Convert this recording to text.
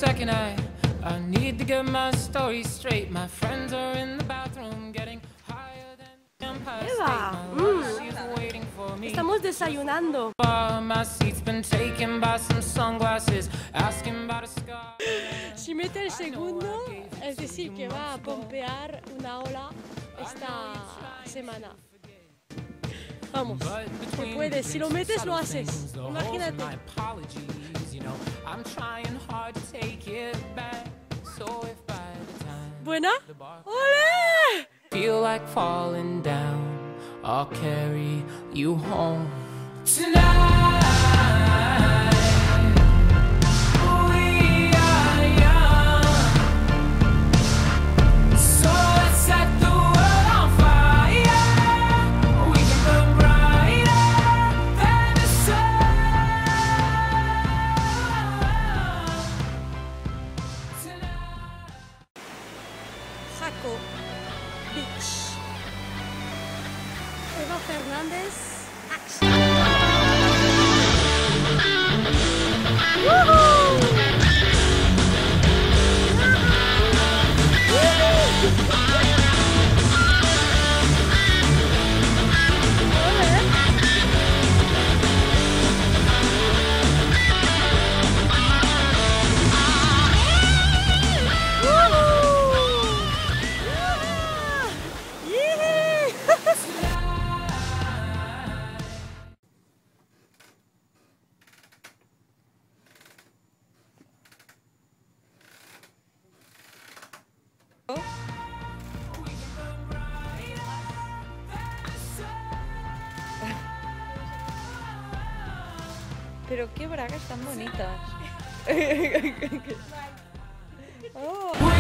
second, I need to get my story straight. My friends are in the bathroom getting higher than Empire State. She's waiting for me. Estamos desayunando. My seat's been taken by some sunglasses, asking about a scar. Si mete el segundo, es decir, que va a pompear una ola esta semana. Vamos, que puedes. Si lo metes, lo haces. Imagínate. ¿Buena? ¡Ole! Feel like falling down. I'll carry you home tonight. We are young, so let's set the world on fire. We can burn brighter than the sun tonight. Jaco Beach. Eva Fernández. Pero qué bragas tan bonitas. Oh.